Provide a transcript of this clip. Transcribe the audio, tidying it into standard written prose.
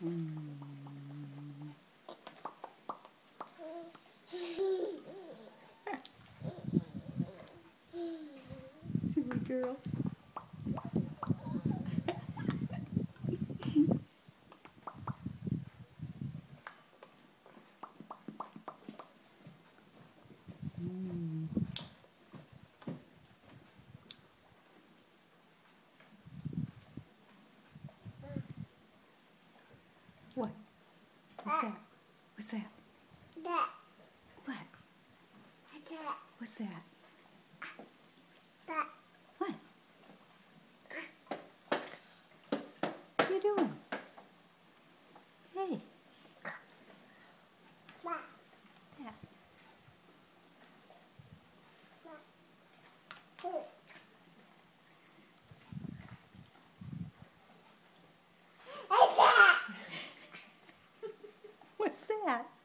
Silly girl. What? What's that? What's that? What? What's that? What? What are you doing? Hey. Yeah. What's that?